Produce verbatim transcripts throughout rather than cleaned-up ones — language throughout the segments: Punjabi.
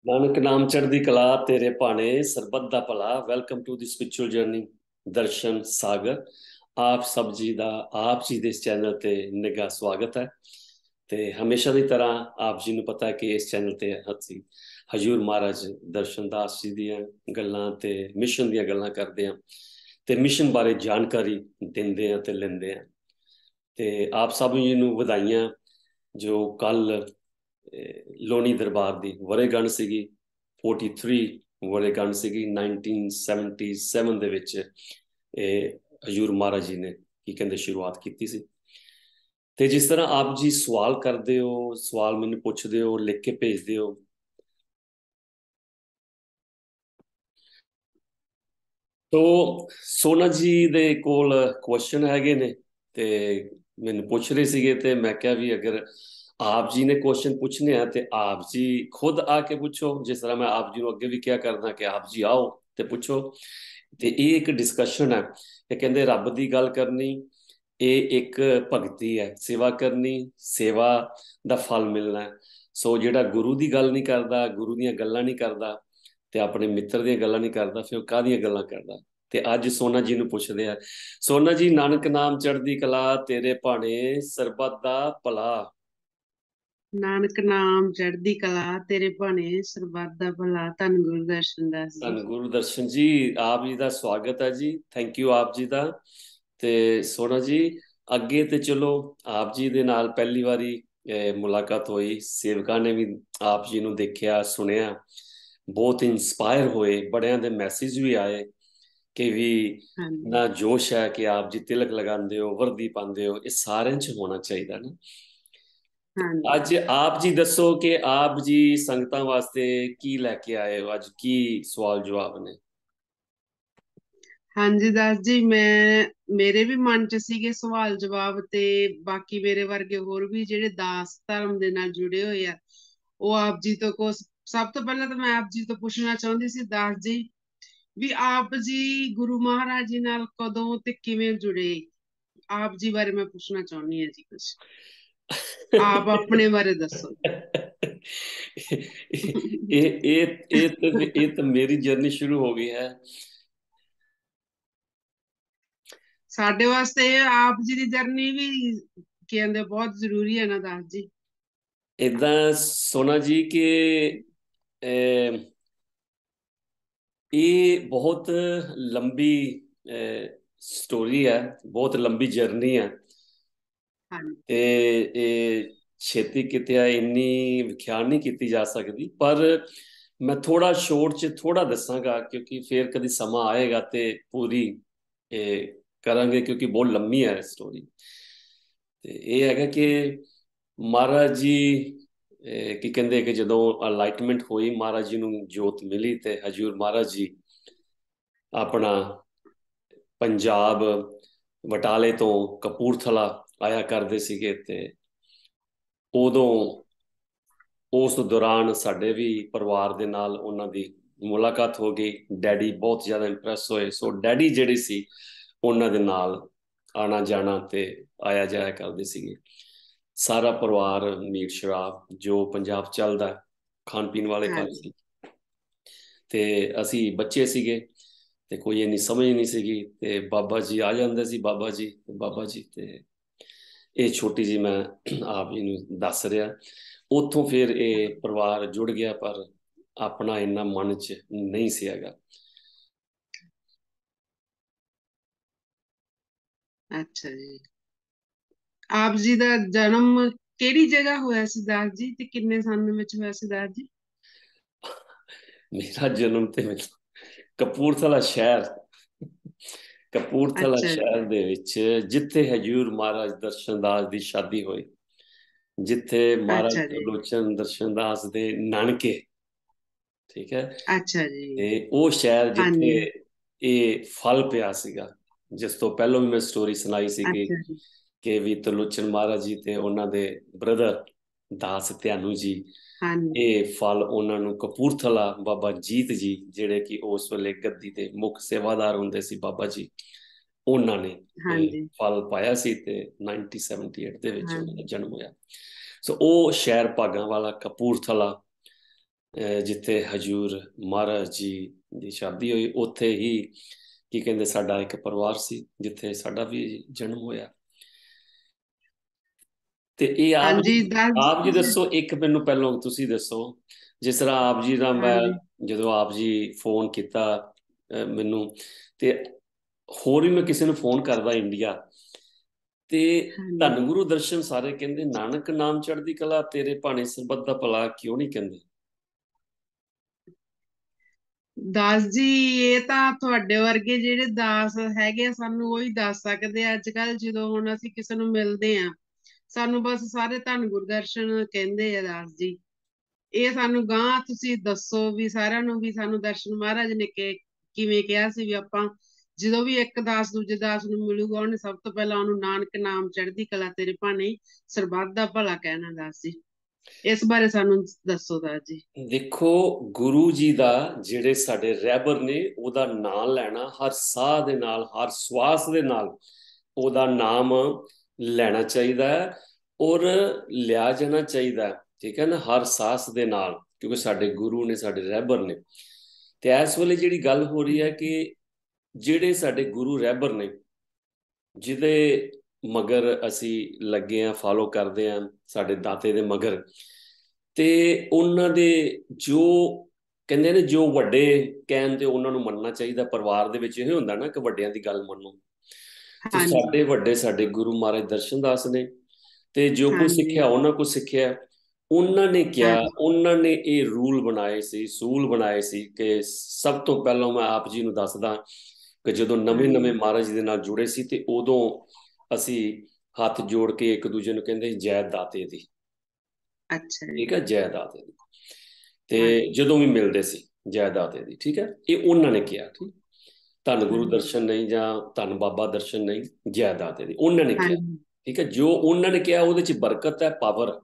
ਨਾਨਕ ਨਾਮ ਚੜ੍ਹਦੀ ਕਲਾ ਤੇਰੇ ਭਾਣੇ ਸਰਬੱਤ ਦਾ ਭਲਾ। Welcome to the spiritual journey Darshan Sagar. ਆਪ ਸਭ ਜੀ ਦਾ ਆਪ ਜੀ ਦੇ ਇਸ ਚੈਨਲ ਤੇ ਨਿੱਘਾ ਸਵਾਗਤ ਹੈ। ਤੇ ਹਮੇਸ਼ਾ ਦੀ ਤਰ੍ਹਾਂ ਆਪ ਜੀ ਨੂੰ ਪਤਾ ਹੈ ਕਿ ਇਸ ਚੈਨਲ ਤੇ ਅਸੀਂ ਹਜੂਰ ਮਹਾਰਾਜ ਦਰਸ਼ਨ ਦਾਸ ਜੀ ਦੀਆਂ ਗੱਲਾਂ ਤੇ ਮਿਸ਼ਨ ਦੀਆਂ ਗੱਲਾਂ ਕਰਦੇ ਹਾਂ ਤੇ ਮਿਸ਼ਨ ਬਾਰੇ ਜਾਣਕਾਰੀ ਦਿੰਦੇ ਹਾਂ ਤੇ ਲੈਂਦੇ ਹਾਂ। ਤੇ ਆਪ ਸਭ ਜੀ ਨੂੰ ਵਧਾਈਆਂ ਜੋ ਕੱਲ ਲੋਣੀ ਦਰਬਾਰ ਦੀ ਵਰੇਗੰਢ ਸੀਗੀ, ਤੈਂਤਾਲੀ ਵਰੇਗੰਢ ਸੀਗੀ ਨਾਈਨਟੀਨ ਸੈਵਨਟੀ ਸੈਵਨ ਦੇ ਵਿੱਚ ਇਹ ਹਜੂਰ ਮਹਾਰਾਜ ਜੀ ਨੇ ਕੀ ਕਹਿੰਦੇ ਸ਼ੁਰੂਆਤ ਕੀਤੀ ਸੀ। ਤੇ ਜਿਸ ਤਰ੍ਹਾਂ ਆਪ ਜੀ ਸਵਾਲ ਕਰਦੇ ਹੋ, ਸਵਾਲ ਮੈਨੂੰ ਪੁੱਛਦੇ ਹੋ, ਲਿਖ ਕੇ ਭੇਜਦੇ ਹੋ। ਤੋ ਸੋਨਾ ਜੀ ਦੇ ਕੋਲ ਕੁਐਸਚਨ ਹੈਗੇ ਨੇ ਤੇ ਮੈਨੂੰ ਪੁੱਛ ਰਹੇ ਸੀਗੇ ਤੇ ਮੈਂ ਕਿਹਾ ਵੀ ਅਗਰ ਆਪ ਜੀ ਨੇ ਕੁਐਸਚਨ ਪੁੱਛਨੇ ਆ ਤੇ ਆਪ ਜੀ ਖੁਦ ਆ ਕੇ ਪੁੱਛੋ। ਜਿਸ ਤਰ੍ਹਾਂ ਮੈਂ ਆਪ ਜੀ ਨੂੰ ਅੱਗੇ ਵੀ ਕਿਹਾ ਕਰਦਾ ਕਿ ਆਪ ਜੀ ਆਓ ਤੇ ਪੁੱਛੋ। ਤੇ ਇਹ ਇੱਕ ਡਿਸਕਸ਼ਨ ਹੈ। ਇਹ ਕਹਿੰਦੇ ਰੱਬ ਦੀ ਗੱਲ ਕਰਨੀ ਇਹ ਇੱਕ ਭਗਤੀ ਹੈ, ਸੇਵਾ ਕਰਨੀ, ਸੇਵਾ ਦਾ ਫਲ ਮਿਲਣਾ ਹੈ। ਸੋ ਜਿਹੜਾ ਗੁਰੂ ਦੀ ਗੱਲ ਨਹੀਂ ਕਰਦਾ, ਗੁਰੂ ਦੀਆਂ ਗੱਲਾਂ ਨਹੀਂ ਕਰਦਾ ਤੇ ਆਪਣੇ ਮਿੱਤਰ ਦੀਆਂ ਗੱਲਾਂ ਨਹੀਂ ਕਰਦਾ, ਫਿਰ ਉਹ ਕਾਹਦੀਆਂ ਗੱਲਾਂ ਕਰਦਾ। ਤੇ ਅੱਜ ਸੋਨਾ ਜੀ ਨੂੰ ਪੁੱਛਦੇ ਆ। ਸੋਨਾ ਜੀ, ਨਾਨਕ ਨਾਮ ਚੜ੍ਹਦੀ ਕਲਾ ਤੇਰੇ ਭਾਣੇ ਸਰਬੱਤ ਦਾ ਭਲਾ। ਨਾਨਕ ਨਾਮ ਚੜ੍ਹਦੀ ਕਲਾ ਤੇਰੇ ਭਾਣੇ ਸਰਬੱਤ ਦਾ ਭਲਾ। ਧੰਨ ਗੁਰੂ ਦਰਸ਼ਨ ਦਾਸ ਜੀ। ਧੰਨ ਗੁਰੂ ਦਰਸ਼ਨ ਜੀ, ਆਪ ਜੀ ਦਾ ਸਵਾਗਤ ਹੈ ਜੀ। ਥੈਂਕ ਯੂ ਆਪ ਜੀ ਦਾ। ਤੇ ਸੋਨਾ ਜੀ ਅੱਗੇ ਤੇ ਚਲੋ ਆਪ ਜੀ ਦੇ ਨਾਲ ਪਹਿਲੀ ਵਾਰੀ ਮੁਲਾਕਾਤ ਹੋਈ, ਸੇਵਕਾਂ ਨੇ ਵੀ ਆਪ ਜੀ ਨੂੰ ਦੇਖਿਆ, ਸੁਣਿਆ, ਬਹੁਤ ਇੰਸਪਾਇਰ ਹੋਏ, ਬੜਿਆਂ ਦੇ ਮੈਸੇਜ ਵੀ ਆਏ ਕਿ ਵੀ ਨਾ ਜੋਸ਼ ਹੈ ਕਿ ਆਪ ਜੀ ਤਿਲਕ ਲਗਾਉਂਦੇ ਹੋ, ਵਰਦੀ ਪਾਉਂਦੇ ਹੋ, ਇਹ ਸਾਰਿਆਂ 'ਚ ਹੋਣਾ ਚਾਹੀਦਾ ਨਾ। ਅੱਜ ਆਪ ਜੀ ਦੱਸੋ ਕਿ ਆਪ ਜੀ ਸੰਗਤਾਂ ਵਾਸਤੇ ਕੀ ਲੈ ਕੇ ਆਏ ਹੋ, ਅੱਜ ਕੀ ਸਵਾਲ ਜਵਾਬ ਨੇ? ਹਾਂਜੀ ਦਾਸ ਜੀ, ਮੈਂ ਮੇਰੇ ਵੀ ਮਨ 'ਚ ਸੀਗੇ ਸਵਾਲ ਜਵਾਬ, ਤੇ ਬਾਕੀ ਮੇਰੇ ਵਰਗੇ ਹੋਰ ਵੀ ਜਿਹੜੇ ਦਾਸ ਧਰਮ ਦੇ ਨਾਲ ਜੁੜੇ ਹੋਏ ਆ ਉਹ ਆਪ ਜੀ ਤੋਂ ਕੁਛ। ਸਭ ਤੋਂ ਪਹਿਲਾਂ ਤਾਂ ਮੈਂ ਆਪ ਜੀ ਤੋਂ ਪੁੱਛਣਾ ਚਾਹੁੰਦੀ ਸੀ ਦਾਸ ਜੀ ਵੀ ਆਪ ਜੀ ਗੁਰੂ ਮਹਾਰਾਜ ਜੀ ਨਾਲ ਕਦੋਂ ਤੇ ਕਿਵੇਂ ਜੁੜੇ। ਆਪ ਜੀ ਬਾਰੇ ਮੈਂ ਪੁੱਛਣਾ ਚਾਹੁੰਦੀ ਹਾਂ ਜੀ ਕੁਛ। ਆਪ ਆਪਣੇ ਬਾਰੇ ਦੱਸੋ। ਇਹ ਇਹ ਇਹ ਤਾਂ ਇਹ ਤਾਂ ਮੇਰੀ ਜਰਨੀ ਸ਼ੁਰੂ ਹੋ ਗਈ ਹੈ। ਸਾਡੇ ਵਾਸਤੇ ਆਪ ਜੀ ਦੀ ਜਰਨੀ ਵੀ ਕਹਿੰਦੇ ਬਹੁਤ ਜ਼ਰੂਰੀ ਹੈ ਨਾ ਦਾਸ ਜੀ। ਏਦਾਂ ਸੋਨਾ ਜੀ ਕਿ ਇਹ ਬਹੁਤ ਲੰਬੀ ਸਟੋਰੀ ਹੈ, ਬਹੁਤ ਲੰਬੀ ਜਰਨੀ ਹੈ ਤੇ ਇਹ ਛੇਤੀ ਕਿਤੇ ਇੰਨੀ ਵਿਖਿਆਨ ਨਹੀਂ ਕੀਤੀ ਜਾ ਸਕਦੀ। ਪਰ ਮੈਂ ਥੋੜਾ ਸ਼ੋਰਟ 'ਚ ਥੋੜਾ ਦੱਸਾਂਗਾ ਕਿਉਂਕਿ ਫਿਰ ਕਦੀ ਸਮਾਂ ਆਏਗਾ ਤੇ ਪੂਰੀ ਇਹ ਕਰਾਂਗੇ ਕਿਉਂਕਿ ਬਹੁਤ ਲੰਮੀ ਹੈ ਸਟੋਰੀ। ਤੇ ਇਹ ਹੈਗਾ ਕਿ ਮਹਾਰਾਜ ਜੀ ਕੀ ਕਹਿੰਦੇ ਕਿ ਜਦੋਂ ਅਨਲਾਈਟਮੈਂਟ ਹੋਈ, ਮਹਾਰਾਜ ਜੀ ਨੂੰ ਜੋਤ ਮਿਲੀ ਤੇ ਹਜੂਰ ਮਹਾਰਾਜ ਜੀ ਆਪਣਾ ਪੰਜਾਬ ਬਟਾਲੇ ਤੋਂ ਕਪੂਰਥਲਾ ਆਇਆ ਕਰਦੇ ਸੀਗੇ। ਤੇ ਉਦੋਂ ਉਸ ਦੌਰਾਨ ਸਾਡੇ ਵੀ ਪਰਿਵਾਰ ਦੇ ਨਾਲ ਉਹਨਾਂ ਦੀ ਮੁਲਾਕਾਤ ਹੋ ਗਈ। ਡੈਡੀ ਬਹੁਤ ਜ਼ਿਆਦਾ ਇੰਪ੍ਰੈਸ ਹੋਏ। ਸੋ ਡੈਡੀ ਜਿਹੜੇ ਸੀ ਉਹਨਾਂ ਦੇ ਨਾਲ ਆਣਾ ਜਾਣਾ ਤੇ ਆਇਆ ਜਾਇਆ ਕਰਦੇ ਸੀਗੇ। ਸਾਰਾ ਪਰਿਵਾਰ ਮੀਟ ਸ਼ਰਾਬ ਜੋ ਪੰਜਾਬ ਚੱਲਦਾ ਖਾਣ ਪੀਣ ਵਾਲੇ ਘਰ ਸੀ। ਤੇ ਅਸੀਂ ਬੱਚੇ ਸੀਗੇ ਤੇ ਕੋਈ ਇੰਨੀ ਸਮਝ ਨਹੀਂ ਸੀਗੀ ਤੇ ਬਾਬਾ ਜੀ ਆ ਜਾਂਦੇ ਸੀ। ਬਾਬਾ ਜੀ ਬਾਬਾ ਜੀ ਤੇ ਇਹ ਛੋਟੀ ਜੀ ਮੈਂ ਆਪ ਜੀ ਨੂੰ ਦੱਸ ਰਿਹਾ। ਉੱਥੋਂ ਫਿਰ ਇਹ ਪਰਿਵਾਰ ਜੁੜ ਗਿਆ ਪਰ ਆਪਣਾ ਇੰਨਾ ਮਨ 'ਚ ਨਹੀਂ ਸੀ ਹੈਗਾ। ਅੱਛਾ ਜੀ, ਆਪ ਜੀ ਦਾ ਜਨਮ ਕਿਹੜੀ ਜਗ੍ਹਾ ਹੋਇਆ ਸੀ ਦਾਸ ਜੀ, ਤੇ ਕਿੰਨੇ ਸਾਲ ਵਿੱਚ ਹੋਇਆ ਸੀ ਦਾਸ ਜੀ? ਮੇਰਾ ਜਨਮ ਤੇ ਕਪੂਰਥਲਾ ਸ਼ਹਿਰ ਕਪੂਰਥਲਾ ਸ਼ਹਿਰ ਦੇ ਵਿੱਚ ਜਿੱਥੇ ਹਜੂਰ ਮਹਾਰਾਜ ਦਰਸ਼ਨ ਦਾਸ ਦੀ ਸ਼ਾਦੀ ਹੋਈ, ਜਿੱਥੇ ਮਹਾਰਾਜ ਤਰਲੋਚਨ ਦਰਸ਼ਨ ਦਾਸ ਦੇ ਨਾਨਕੇ, ਠੀਕ ਹੈ, ਅੱਛਾ ਜੀ, ਤੇ ਉਹ ਸ਼ਹਿਰ ਜਿੱਥੇ ਇਹ ਫਲ ਪਿਆ ਸੀਗਾ, ਜਿਸ ਤੋਂ ਪਹਿਲਾਂ ਵੀ ਮੈਂ ਸਟੋਰੀ ਸੁਣਾਈ ਸੀਗੀ ਕਿ ਵੀ ਤਰਲੋਚਨ ਮਹਾਰਾਜ ਜੀ ਤੇ ਉਹਨਾਂ ਦੇ ਬ੍ਰਦਰ ਦਾਸ ਧਿਆਨੂ ਜੀ, ਇਹ ਫਲ ਉਹਨਾਂ ਨੂੰ ਕਪੂਰਥਲਾ ਬਾਬਾ ਜੀਤ ਜੀ ਜਿਹੜੇ ਕਿ ਉਸ ਵੇਲੇ ਗੱਦੀ ਦੇ ਮੁੱਖ ਸੇਵਾਦਾਰ ਹੁੰਦੇ ਸੀ ਬਾਬਾ ਜੀ, ਉਹਨਾਂ ਨੇ ਇਹ ਫਲ ਪਾਇਆ ਸੀ ਤੇ ਨਾਈਨਟੀਨ ਸੈਵਨਟੀ ਏਟ ਦੇ ਵਿੱਚ ਉਹਨਾਂ ਦਾ ਜਨਮ ਹੋਇਆ। ਸੋ ਉਹ ਸ਼ਹਿਰ ਭਾਗਾਂ ਵਾਲਾ ਕਪੂਰਥਲਾ ਜਿੱਥੇ ਹਜੂਰ ਮਹਾਰਾਜ ਜੀ ਦੀ ਸ਼ਾਦੀ ਹੋਈ, ਉੱਥੇ ਹੀ ਕੀ ਕਹਿੰਦੇ ਸਾਡਾ ਇੱਕ ਪਰਿਵਾਰ ਸੀ ਜਿੱਥੇ ਸਾਡਾ ਵੀ ਜਨਮ ਹੋਇਆ। ਤੇ ਇਹ ਆਪ ਜੀ ਹਾਂਜੀ ਦੱਸ ਆਪ ਜੀ ਜੀ। ਦੱਸੋ, ਇੱਕ ਮੈਨੂੰ ਪਹਿਲਾਂ ਤੁਸੀਂ ਦੱਸੋ, ਜਿਸ ਤਰ੍ਹਾਂ ਆਪ ਜੀ ਦਾ ਮੈਂ ਹਾਂਜੀ ਜਦੋਂ ਆਪ ਜੀ ਫੋਨ ਕੀਤਾ ਅਹ ਮੈਨੂੰ, ਤੇ ਹੋਰ ਵੀ ਮੈਂ ਕਿਸੇ ਨੂੰ ਫੋਨ ਕਰਦਾ ਇੰਡੀਆ, ਤੇ ਹਾਂਜੀ ਧੰਨ ਗੁਰੂ ਦਰਸ਼ਨ ਸਾਰੇ ਕਹਿੰਦੇ ਨਾਨਕ ਨਾਮ ਚੜ੍ਹਦੀ ਕਲਾ ਤੇਰੇ ਭਾਣੇ ਸਰਬੱਤ ਦਾ ਭਲਾ, ਕਿਉਂ ਨਹੀਂ ਕਹਿੰਦੇ? ਦਾਸ ਜੀ, ਇਹ ਤਾਂ ਤੁਹਾਡੇ ਵਰਗੇ ਜਿਹੜੇ ਦਾਸ ਹੈਗੇ ਆ ਸਾਨੂੰ ਉਹੀ ਦੱਸ ਸਕਦੇ ਆ। ਅੱਜ ਕੱਲ ਜਦੋਂ ਹੁਣ ਅਸੀਂ ਕਿਸੇ ਨੂੰ ਮਿਲਦੇ ਆ, ਸਾਨੂੰ ਬਸ ਸਾਰੇ ਧੰਨ ਗੁਰਦਰਸ਼ਨ ਕਹਿੰਦੇ ਆ ਦਾਸ ਜੀ। ਇਹ ਸਾਨੂੰ ਗਾਂ ਤੁਸੀਂ ਦੱਸੋ ਵੀ ਸਾਰਿਆਂ ਨੂੰ ਵੀ ਸਾਨੂੰ ਦਰਸ਼ਨ ਮਹਾਰਾਜ ਨੇ ਕਿ ਕਿਵੇਂ ਕਿਹਾ ਸੀ ਵੀ ਆਪਾਂ ਜਦੋਂ ਵੀ ਇੱਕ ਦਾਸ ਦੂਜੇ ਦਾਸ ਨੂੰ ਮਿਲੂਗਾ ਉਹਨੇ ਸਭ ਤੋਂ ਪਹਿਲਾਂ ਉਹਨੂੰ ਨਾਨਕ ਨਾਮ ਚੜ੍ਹਦੀ ਕਲਾ ਤੇਰੇ ਭਾਣੇ ਸਰਬੱਤ ਦਾ ਭਲਾ ਕਹਿਣਾ। ਦਾਸ ਜੀ ਇਸ ਬਾਰੇ ਸਾਨੂੰ ਦੱਸੋ ਦਾਸ ਜੀ। ਦੇਖੋ, ਗੁਰੂ ਜੀ ਦਾ ਜਿਹੜੇ ਸਾਡੇ ਰਹਿਬਰ ਨੇ, ਉਹਦਾ ਨਾਮ ਲੈਣਾ ਹਰ ਸਾਹ ਦੇ ਨਾਲ, ਹਰ ਸਵਾਸ ਦੇ ਨਾਲ ਉਹਦਾ ਨਾਮ ਲੈਣਾ ਚਾਹੀਦਾ ਹੈ, ਔਰ ਲਿਆ ਜਾਣਾ ਚਾਹੀਦਾ ਹੈ, ਠੀਕ ਹੈ ਨਾ, ਹਰ ਸਾਸ ਦੇ ਨਾਲ, ਕਿਉਂਕਿ ਸਾਡੇ ਗੁਰੂ ਨੇ, ਸਾਡੇ ਰਹਿਬਰ ਨੇ। ਤੇ ਇਸ ਵੇਲੇ ਜਿਹੜੀ ਗੱਲ ਹੋ ਰਹੀ ਹੈ ਕਿ ਜਿਹੜੇ ਸਾਡੇ ਗੁਰੂ ਰਹਿਬਰ ਨੇ, ਜਿਹਦੇ ਮਗਰ ਅਸੀਂ ਲੱਗੇ ਆ, ਫਾਲੋ ਕਰਦੇ ਆ, ਸਾਡੇ ਦਾਤੇ ਦੇ ਮਗਰ, ਤੇ ਉਹਨਾਂ ਦੇ ਜੋ ਕਹਿੰਦੇ ਨੇ, ਜੋ ਵੱਡੇ ਕਹਿਣ ਤੇ ਉਹਨਾਂ ਨੂੰ ਮੰਨਣਾ ਚਾਹੀਦਾ। ਪਰਿਵਾਰ ਦੇ ਵਿੱਚ ਇਹ ਹੁੰਦਾ ਨਾ ਕਿ ਵੱਡਿਆਂ ਦੀ ਗੱਲ ਮੰਨੋ, ਤੇ ਹਾਂਜੀ ਸਾਡੇ ਵੱਡੇ ਸਾਡੇ ਗੁਰੂ ਮਹਾਰਾਜ ਦਰਸ਼ਨਦਾਸ ਨੇ, ਤੇ ਜੋ ਕੁਝ ਹਾਂਜੀ ਸਿੱਖਿਆ ਉਹਨਾਂ ਕੋਲ ਸਿੱਖਿਆ। ਉਹਨਾਂ ਨੇ ਕਿਹਾ, ਹਾਂਜੀ ਉਹਨਾਂ ਨੇ ਇਹ ਰੂਲ ਬਣਾਏ ਸੀ, ਸੂਲ ਬਣਾਏ ਸੀ ਕਿ ਸਭ ਤੋਂ ਪਹਿਲਾਂ ਮੈਂ ਆਪ ਜੀ ਨੂੰ ਦੱਸਦਾ ਕਿ ਜਦੋਂ ਨਵੇਂ ਨਵੇਂ ਹਾਂਜੀ ਮਹਾਰਾਜ ਜੀ ਦੇ ਨਾਲ ਜੁੜੇ ਸੀ, ਤੇ ਉਦੋਂ ਅਸੀਂ ਹੱਥ ਜੋੜ ਕੇ ਇੱਕ ਦੂਜੇ ਨੂੰ ਕਹਿੰਦੇ ਜੈ ਦਾਤੇ ਦੀ, ਅੱਛਾ ਜੀ। ਠੀਕ ਹੈ, ਜੈ ਦਾਤੇ ਦੀ। ਤੇ ਹਾਂਜੀ ਜਦੋਂ ਵੀ ਮਿਲਦੇ ਸੀ ਜੈ ਦਾਤੇ ਦੀ, ਠੀਕ ਹੈ, ਇਹ ਉਹਨਾਂ ਨੇ ਕਿਹਾ। ਠੀਕ, ਧੰਨ ਗੁਰੂ ਹਾਂਜੀ ਦਰਸ਼ਨ ਨਹੀਂ ਜਾਂ ਧੰਨ ਬਾਬਾ ਦਰਸ਼ਨ ਨਹੀਂ, ਜੈ ਦਾਤੇ ਦੀ ਉਹਨਾਂ ਨੇ ਕਿਹਾ। ਹਾਂਜੀ ਠੀਕ ਹੈ, ਜੋ ਉਹਨਾਂ ਨੇ ਕਿਹਾ ਉਹਦੇ ਚ ਬਰਕਤ ਹੈ, ਪਾਵਰ।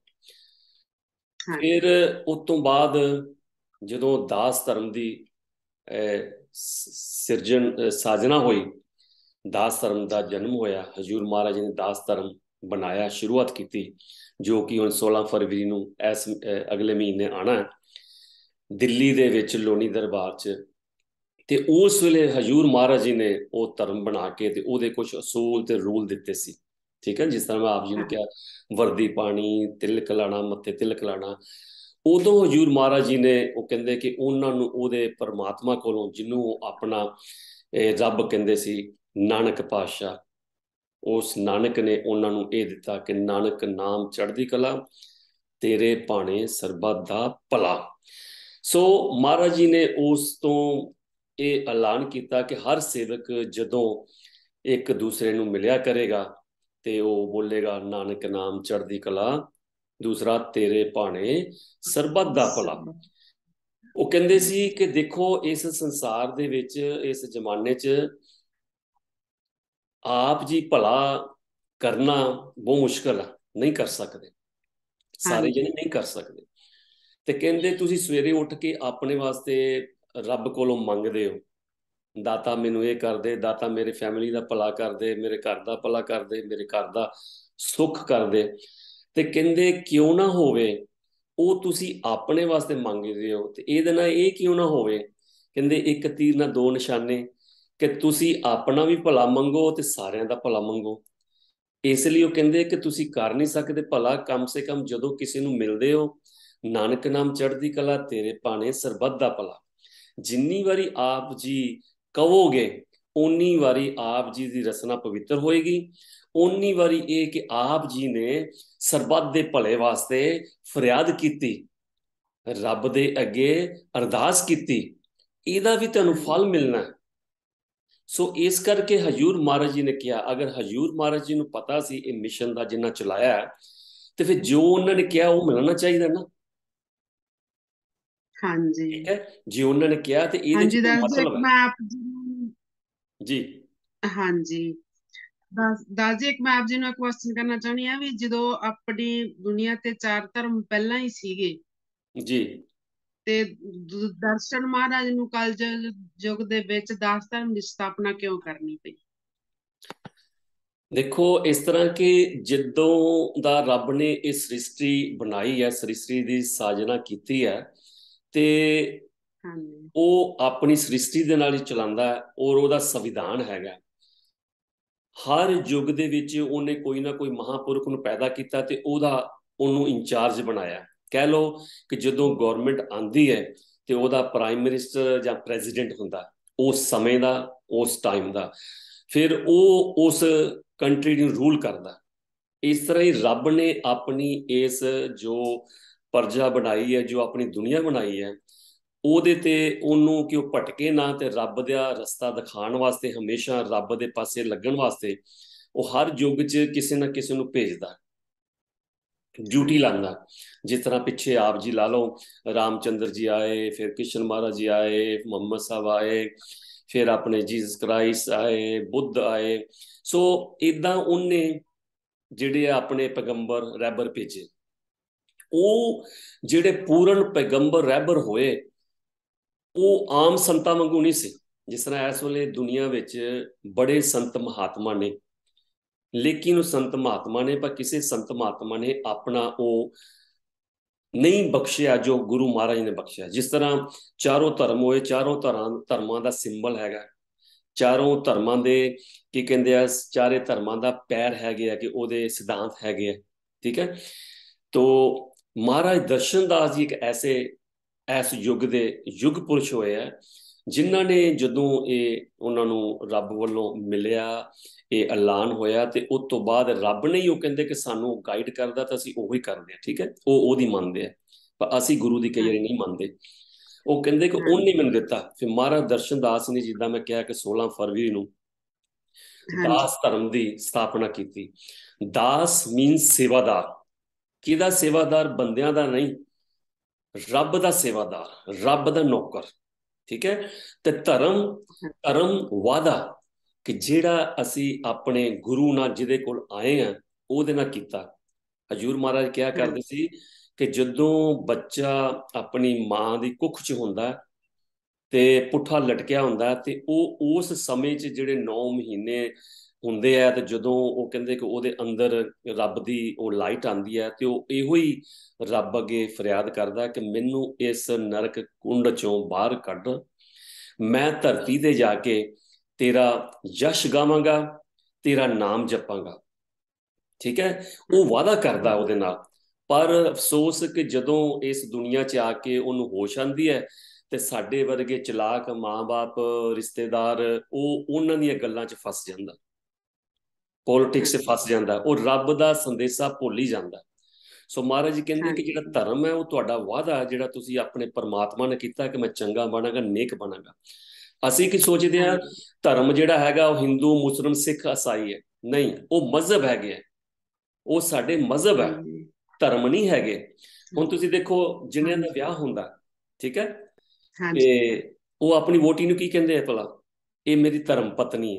ਹਾਂਜੀ ਫਿਰ ਉਸ ਤੋਂ ਬਾਅਦ ਜਦੋਂ ਦਾਸ ਧਰਮ ਦੀ ਅਹ, ਸਿਰਜਣ ਅਹ, ਸਾਜਨਾ ਹੋਈ, ਦਾਸ ਧਰਮ ਦਾ ਜਨਮ ਹੋਇਆ, ਹਜੂਰ ਮਹਾਰਾਜ ਨੇ ਦਾਸ ਧਰਮ ਬਣਾਇਆ, ਸ਼ੁਰੂਆਤ ਕੀਤੀ, ਜੋ ਕਿ ਹੁਣ ਸੋਲਾਂ ਫਰਵਰੀ ਨੂੰ ਇਸ ਅਹ, ਅਗਲੇ ਮਹੀਨੇ ਆਣਾ ਦਿੱਲੀ ਦੇ ਵਿੱਚ ਲੋਨੀ ਦਰਬਾਰ 'ਚ। ਤੇ ਉਸ ਵੇਲੇ ਹਜੂਰ ਮਹਾਰਾਜ ਜੀ ਨੇ ਉਹ ਧਰਮ ਬਣਾ ਕੇ ਤੇ ਉਹਦੇ ਕੁਝ ਅਸੂਲ ਤੇ ਰੂਲ ਦਿੱਤੇ ਸੀ। ਠੀਕ ਹੈ, ਜਿਸ ਤਰ੍ਹਾਂ ਮੈਂ ਆਪ ਜੀ ਨੂੰ ਹਾਂ- ਕਿਹਾ, ਵਰਦੀ ਪਾਣੀ, ਤਿਲਕ ਲਾਣਾ, ਮੱਥੇ ਤਿਲਕ ਲਾਣਾ। ਉਦੋਂ ਹਜੂਰ ਮਹਾਰਾਜ ਜੀ ਨੇ ਉਹ ਕਹਿੰਦੇ ਕਿ ਉਹਨਾਂ ਨੂੰ ਉਹਦੇ ਪਰਮਾਤਮਾ ਕੋਲੋਂ, ਜਿਹਨੂੰ ਉਹ ਆਪਣਾ ਇਹ ਰੱਬ ਕਹਿੰਦੇ ਸੀ, ਨਾਨਕ ਪਾਤਸ਼ਾਹ, ਉਸ ਨਾਨਕ ਨੇ ਉਹਨਾਂ ਨੂੰ ਇਹ ਦਿੱਤਾ ਕਿ ਨਾਨਕ ਨਾਮ ਚੜ੍ਹਦੀ ਕਲਾ ਤੇਰੇ ਭਾਣੇ ਸਰਬੱਤ ਦਾ ਭਲਾ। ਸੋ ਮਹਾਰਾਜ ਜੀ ਨੇ ਉਸ ਤੋਂ ਇਹ ਐਲਾਨ ਕੀਤਾ ਕਿ ਹਰ ਸੇਵਕ ਜਦੋਂ ਇੱਕ ਦੂਸਰੇ ਨੂੰ ਮਿਲਿਆ ਕਰੇਗਾ ਤੇ ਉਹ ਬੋਲੇਗਾ ਨਾਨਕ ਨਾਮ ਚੜ੍ਹਦੀ ਕਲਾ, ਦੂਸਰਾ ਤੇਰੇ ਭਾਣੇ ਸਰਬੱਤ ਦਾ ਭਲਾ। ਉਹ ਕਹਿੰਦੇ ਸੀ ਕਿ ਦੇਖੋ, ਇਸ ਸੰਸਾਰ ਦੇ ਵਿੱਚ, ਇਸ ਜ਼ਮਾਨੇ 'ਚ ਆਪ ਜੀ ਭਲਾ ਕਰਨਾ ਬਹੁਤ ਮੁਸ਼ਕਲ ਆ, ਨਹੀਂ ਕਰ ਸਕਦੇ, ਸਾਰੇ ਹਾਂਜੀ ਜਣੇ ਨਹੀਂ ਕਰ ਸਕਦੇ। ਤੇ ਕਹਿੰਦੇ ਤੁਸੀਂ ਸਵੇਰੇ ਉੱਠ ਕੇ ਆਪਣੇ ਵਾਸਤੇ ਰੱਬ ਕੋਲੋਂ ਮੰਗਦੇ ਹੋ, ਦਾਤਾ ਮੈਨੂੰ ਇਹ ਕਰ ਦੇ, ਦਾਤਾ ਮੇਰੇ ਫੈਮਿਲੀ ਦਾ ਭਲਾ ਕਰ ਦੇ, ਮੇਰੇ ਘਰ ਦਾ ਭਲਾ ਕਰ ਦੇ, ਮੇਰੇ ਘਰ ਦਾ ਸੁੱਖ ਕਰ ਦੇ। ਤੇ ਕਹਿੰਦੇ ਕਿਉਂ ਨਾ ਹੋਵੇ ਉਹ ਤੁਸੀਂ ਆਪਣੇ ਵਾਸਤੇ ਮੰਗਦੇ ਹੋ, ਤੇ ਇਹਦੇ ਨਾਲ ਇਹ ਕਿਉਂ ਨਾ ਹੋਵੇ, ਕਹਿੰਦੇ ਇੱਕ ਤੀਰ ਨਾਲ ਦੋ ਨਿਸ਼ਾਨੇ, ਕਿ ਤੁਸੀਂ ਆਪਣਾ ਵੀ ਭਲਾ ਮੰਗੋ ਤੇ ਸਾਰਿਆਂ ਦਾ ਭਲਾ ਮੰਗੋ। ਇਸ ਲਈ ਉਹ ਕਹਿੰਦੇ ਕਿ ਤੁਸੀਂ ਕਰ ਨਹੀਂ ਸਕਦੇ ਭਲਾ, ਕਮ ਸੇ ਕਮ ਜਦੋਂ ਕਿਸੇ ਨੂੰ ਮਿਲਦੇ ਹੋ, ਨਾਨਕ ਨਾਮ ਚੜ੍ਹਦੀ ਕਲਾ ਤੇਰੇ ਭਾਣੇ ਸਰਬੱਤ ਦਾ ਭਲਾ, ਜਿੰਨੀ ਵਾਰੀ ਆਪ ਜੀ ਕਹੋਗੇ ਓਨੀ ਵਾਰੀ ਆਪ ਜੀ ਦੀ ਰਸਨਾ ਪਵਿੱਤਰ ਹੋਏਗੀ, ਓਨੀ ਵਾਰੀ ਇਹ ਕਿ ਆਪ ਜੀ ਨੇ ਸਰਬੱਤ ਦੇ ਭਲੇ ਵਾਸਤੇ ਫਰਿਆਦ ਕੀਤੀ, ਰੱਬ ਦੇ ਅੱਗੇ ਅਰਦਾਸ ਕੀਤੀ, ਇਹਦਾ ਵੀ ਤੁਹਾਨੂੰ ਹਾਂਜੀ ਫਲ ਮਿਲਣਾ। ਸੋ ਇਸ ਕਰਕੇ ਹਜੂਰ ਮਹਾਰਾਜ ਜੀ ਨੇ ਕਿਹਾ, ਅਗਰ ਹਜੂਰ ਮਹਾਰਾਜ ਜੀ ਨੂੰ ਪਤਾ ਸੀ ਇਹ ਮਿਸ਼ਨ ਦਾ ਜਿੰਨਾ ਚਲਾਇਆ, ਤੇ ਫਿਰ ਜੋ ਉਹਨਾਂ ਨੇ ਕਿਹਾ ਉਹ ਮਿਲਣਾ ਚਾਹੀਦਾ ਨਾ। ਹਾਂਜੀ ਠੀਕ ਹੈ, ਜੇ ਉਹਨਾਂ ਨੇ ਕਿਹਾ ਤੇ ਇਹਦੇ ਚ ਹਾਂਜੀ ਕੋਈ ਦੱਸ ਦਿਓ ਇੱਕ ਮਤਲਬ ਹੈ। ਮੈਂ ਆਪ ਜੀ ਨੂੰ। ਜੀ ਹਾਂਜੀ ਦੱਸ ਦੱਸ ਜੀ, ਇੱਕ ਮੈਂ ਆਪ ਜੀ ਨੂੰ ਇੱਕ ਕੁਐਸਚਨ ਕਰਨਾ ਚਾਹੁੰਦੀ ਹਾਂ ਵੀ ਜਦੋਂ ਆਪਣੀ ਦੁਨੀਆ ਤੇ ਚਾਰ ਧਰਮ ਪਹਿਲਾਂ ਹੀ ਸੀਗੇ, ਜੀ ਤੇ ਦ- ਦਰਸ਼ਨ ਮਹਾਰਾਜ ਨੂੰ ਕਲਯੁਗ ਯੁੱਗ ਦੇ ਵਿੱਚ ਦਾਸ ਧਰਮ ਦੀ ਸਥਾਪਨਾ ਕਿਉਂ ਕਰਨੀ ਪਈ? ਦੇਖੋ, ਇਸ ਤਰ੍ਹਾਂ ਕਿ ਜਦੋਂ ਦਾ ਰੱਬ ਨੇ ਇਹ ਸ੍ਰਿਸ਼ਟੀ ਬਣਾਈ ਹੈ, ਸ੍ਰਿਸ਼ਟੀ ਦੀ ਸਾਜਨਾ ਕੀਤੀ ਹੈ, ਤੇ ਉਹ ਆਪਣੀ ਸ੍ਰਿਸ਼ਟੀ ਦੇ ਨਾਲ ਹੀ ਚਲਾਉਂਦਾ ਹੈ, ਔਰ ਉਹਦਾ ਸੰਵਿਧਾਨ ਹੈਗਾ। ਹਰ ਯੁੱਗ ਦੇ ਵਿੱਚ ਉਹਨੇ ਕੋਈ ਨਾ ਕੋਈ ਮਹਾਂਪੁਰਖ ਨੂੰ ਪੈਦਾ ਕੀਤਾ ਤੇ ਉਹਦਾ ਉਹਨੂੰ ਇੰਚਾਰਜ ਬਣਾਇਆ। ਕਹਿ ਲਓ ਕਿ ਜਦੋਂ ਗਵਰਨਮੈਂਟ ਆਂਦੀ ਹੈ ਤੇ ਉਹਦਾ ਪ੍ਰਾਈਮ ਮਿਨਿਸਟਰ ਜਾਂ ਪ੍ਰੈਜ਼ੀਡੈਂਟ ਹੁੰਦਾ ਉਸ ਸਮੇਂ ਦਾ, ਉਸ ਟਾਈਮ ਦਾ, ਫਿਰ ਉਹ ਉਸ ਕੰਟਰੀ ਨੂੰ ਰੂਲ ਕਰਦਾ। ਇਸ ਤਰ੍ਹਾਂ ਹੀ ਰੱਬ ਨੇ ਆਪਣੀ ਇਸ ਜੋ ਪ੍ਰਜਾ ਬਣਾਈ ਹੈ, ਜੋ ਆਪਣੀ ਦੁਨੀਆ ਬਣਾਈ ਹੈ, ਉਹਦੇ ਤੇ ਉਹਨੂੰ ਕਿ ਉਹ ਭਟਕੇ ਨਾ ਤੇ ਰੱਬ ਦਾ ਰਸਤਾ ਦਿਖਾਉਣ ਵਾਸਤੇ, ਹਮੇਸ਼ਾ ਰੱਬ ਦੇ ਪਾਸੇ ਲੱਗਣ ਵਾਸਤੇ ਉਹ ਹਰ ਯੁੱਗ 'ਚ ਕਿਸੇ ਨਾ ਕਿਸੇ ਨੂੰ ਭੇਜਦਾ, ਡਿਊਟੀ ਲਾਉਂਦਾ। ਜਿਸ ਤਰ੍ਹਾਂ ਪਿੱਛੇ ਆਪ ਜੀ ਲਾ ਲਓ, ਰਾਮਚੰਦਰ ਜੀ ਆਏ, ਫਿਰ ਕ੍ਰਿਸ਼ਨ ਮਹਾਰਾਜ ਜੀ ਆਏ, ਮੁਹੰਮਦ ਸਾਹਿਬ ਆਏ, ਫਿਰ ਆਪਣੇ ਜੀਸਸ ਕ੍ਰਾਈਸਟ ਆਏ, ਬੁੱਧ ਆਏ। ਸੋ ਇਦਾਂ ਉਹਨੇ ਜਿਹੜੇ ਆਪਣੇ ਪੈਗੰਬਰ ਰਹਿਬਰ ਭੇਜੇ। ਉਹ ਜਿਹੜੇ ਪੂਰਨ ਪੈਗੰਬਰ ਰਹਿਬਰ ਹੋਏ ਉਹ ਆਮ ਸੰਤਾਂ ਵਾਂਗੂ ਨਹੀਂ ਸੀ। ਜਿਸ ਤਰ੍ਹਾਂ ਇਸ ਵੇਲੇ ਦੁਨੀਆ ਵਿੱਚ ਬੜੇ ਸੰਤ ਮਹਾਤਮਾ ਨੇ, ਲੇਕਿਨ ਉਹ ਸੰਤ ਮਹਾਤਮਾ ਨੇ ਪਰ ਕਿਸੇ ਸੰਤ ਮਹਾਤਮਾ ਨੇ ਆਪਣਾ ਉਹ ਨਹੀਂ ਬਖਸ਼ਿਆ ਜੋ ਗੁਰੂ ਮਹਾਰਾਜ ਨੇ ਬਖਸ਼ਿਆ। ਜਿਸ ਤਰ੍ਹਾਂ ਚਾਰੋਂ ਧਰਮ ਹੋਏ, ਚਾਰੋਂ ਧਰਾਂ ਧਰਮਾਂ ਦਾ ਸਿੰਬਲ ਹੈਗਾ, ਚਾਰੋਂ ਧਰਮਾਂ ਦੇ ਕੀ ਕਹਿੰਦੇ ਆ, ਚਾਰੇ ਧਰਮਾਂ ਦਾ ਪੈਰ ਹੈਗੇ ਆ ਕਿ ਉਹਦੇ ਸਿਧਾਂਤ ਹੈਗੇ ਆ, ਠੀਕ ਹੈ। ਤੋ ਮਹਾਰਾਜ ਦਰਸ਼ਨ ਦਾਸ ਜੀ ਇੱਕ ਐਸੇ ਇਸ ਯੁੱਗ ਦੇ ਯੁੱਗ ਪੁਰਸ਼ ਹੋਏ ਆ ਜਿਨ੍ਹਾਂ ਨੇ ਜਦੋਂ ਇਹ ਉਹਨਾਂ ਨੂੰ ਰੱਬ ਵੱਲੋਂ ਮਿਲਿਆ, ਇਹ ਐਲਾਨ ਹੋਇਆ, ਤੇ ਉਸ ਤੋਂ ਬਾਅਦ ਰੱਬ ਨੇ ਹੀ ਉਹ ਕਹਿੰਦੇ ਕਿ ਸਾਨੂੰ ਗਾਈਡ ਕਰਦਾ ਤਾਂ ਅਸੀਂ ਉਹੀ ਕਰਦੇ ਹਾਂ, ਠੀਕ ਹੈ। ਉਹ ਉਹਦੀ ਮੰਨਦੇ ਆ, ਪਰ ਅਸੀਂ ਗੁਰੂ ਦੀ ਕਈ ਵਾਰੀ ਨਹੀਂ ਮੰਨਦੇ। ਉਹ ਕਹਿੰਦੇ ਕਿ ਉਹਨੇ ਮੈਨੂੰ ਦਿੱਤਾ। ਫਿਰ ਮਹਾਰਾਜ ਦਰਸ਼ਨ ਦਾਸ ਨੇ, ਜਿੱਦਾਂ ਮੈਂ ਕਿਹਾ ਕਿ ਸੋਲਾਂ ਫਰਵਰੀ ਨੂੰ ਦਾਸ ਧਰਮ ਦੀ ਸਥਾਪਨਾ ਕੀਤੀ। ਦਾਸ ਮੀਨਸ ਸੇਵਾਦਾਰ। ਕਿਹਦਾ ਸੇਵਾਦਾਰ? ਬੰਦਿਆਂ ਦਾ ਨਹੀਂ, ਰੱਬ ਦਾ ਸੇਵਾਦਾਰ, ਰੱਬ ਦਾ ਨੌਕਰ, ਠੀਕ ਹੈ। ਤੇ ਧਰਮ, ਧਰਮ ਵਾਦਾ ਕਿ ਜਿਹੜਾ ਅਸੀਂ ਆਪਣੇ ਗੁਰੂ ਨਾਲ ਜਿਹਦੇ ਕੋਲ ਆਏ ਆ ਉਹਦੇ ਨਾਲ ਕੀਤਾ। ਹਜੂਰ ਮਹਾਰਾਜ ਕਿਹਾ ਕਰਦੇ ਸੀ ਕਿ ਜਦੋਂ ਬੱਚਾ ਆਪਣੀ ਮਾਂ ਦੀ ਕੁੱਖ 'ਚ ਹੁੰਦਾ ਤੇ ਪੁੱਠਾ ਲਟਕਿਆ ਹੁੰਦਾ ਤੇ ਉਹ ਉਸ ਸਮੇਂ 'ਚ ਜਿਹੜੇ ਨੌ ਮਹੀਨੇ ਹੁੰਦੇ ਆ, ਤੇ ਜਦੋਂ ਉਹ ਕਹਿੰਦੇ ਕਿ ਉਹਦੇ ਅੰਦਰ ਰੱਬ ਦੀ ਉਹ ਲਾਈਟ ਆਉਂਦੀ ਹੈ ਤੇ ਉਹ ਇਹੋ ਹੀ ਰੱਬ ਅੱਗੇ ਫਰਿਆਦ ਕਰਦਾ ਕਿ ਮੈਨੂੰ ਇਸ ਨਰਕ ਕੁੰਡ 'ਚੋਂ ਬਾਹਰ ਕੱਢ, ਮੈਂ ਧਰਤੀ ਤੇ ਜਾ ਕੇ ਤੇਰਾ ਯਸ਼ ਗਾਵਾਂਗਾ, ਤੇਰਾ ਨਾਮ ਜਪਾਂਗਾ, ਠੀਕ ਹੈ। ਉਹ ਵਾਅਦਾ ਕਰਦਾ ਉਹਦੇ ਨਾਲ। ਪਰ ਅਫਸੋਸ ਕਿ ਜਦੋਂ ਇਸ ਦੁਨੀਆ 'ਚ ਆ ਕੇ ਉਹਨੂੰ ਹੋਸ਼ ਆਉਂਦੀ ਹੈ ਤੇ ਸਾਡੇ ਵਰਗੇ ਚਲਾਕ ਮਾਂ-ਬਾਪ, ਰਿਸ਼ਤੇਦਾਰ, ਉਹ ਉਹਨਾਂ ਦੀਆਂ ਗੱਲਾਂ 'ਚ ਫਸ ਜਾਂਦਾ, ਪੋਲਿਟਿਕਸ 'ਚ ਫਸ ਜਾਂਦਾ, ਉਹ ਰੱਬ ਦਾ ਸੰਦੇਸ਼ਾ ਭੁੱਲ ਹੀ ਜਾਂਦਾ। ਸੋ ਮਹਾਰਾਜ ਜੀ ਕਹਿੰਦੇ ਕਿ ਜਿਹੜਾ ਧਰਮ ਹੈ ਉਹ ਤੁਹਾਡਾ ਵਾਅਦਾ, ਜਿਹੜਾ ਤੁਸੀਂ ਆਪਣੇ ਪਰਮਾਤਮਾ ਨੇ ਕੀਤਾ ਕਿ ਮੈਂ ਚੰਗਾ ਬਣਾਂਗਾ, ਨੇਕ ਬਣਾਂਗਾ। ਅਸੀਂ ਕੀ ਸੋਚਦੇ ਹਾਂ, ਧਰਮ ਜਿਹੜਾ ਹੈਗਾ ਉਹ ਹਿੰਦੂ, ਮੁਸਲਿਮ, ਸਿੱਖ, ਈਸਾਈ ਹੈ। ਨਹੀਂ, ਉਹ ਮਜ਼ਹਬ ਹੈਗੇ ਆ, ਉਹ ਸਾਡੇ ਮਜ਼ਹਬ ਹੈ, ਧਰਮ ਨਹੀਂ ਹੈਗੇ। ਹੁਣ ਤੁਸੀਂ ਦੇਖੋ, ਜਿਨ੍ਹਾਂ ਦਾ ਵਿਆਹ ਹੁੰਦਾ, ਠੀਕ ਹੈ, ਤੇ ਉਹ ਆਪਣੀ ਵੋਟੀ ਨੂੰ ਕੀ ਕਹਿੰਦੇ ਆ ਭਲਾ? ਇਹ ਮੇਰੀ ਧਰਮ ਪਤਨੀ ਹੈ।